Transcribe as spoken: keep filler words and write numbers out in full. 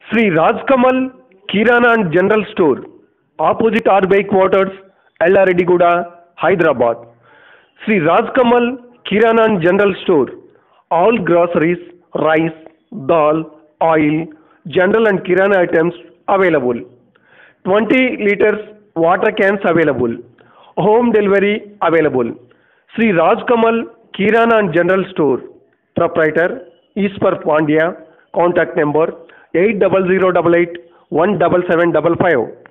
Sri Rajkamal Kirana and General Store, opposite R B I Quarters, Ellarediguda, Hyderabad. Sri Rajkamal Kirana and General Store, all groceries, rice, dal, oil, general and kirana items available. twenty liters water cans available. Home delivery available. Sri Rajkamal Kirana and General Store, proprietor Iswar Pandya, contact number eight zero zero eight eight one seven seven five five.